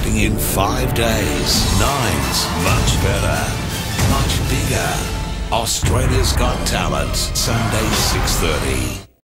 starting in 5 days. Nine's much better, much bigger. Australia's Got Talent, Sunday 6:30.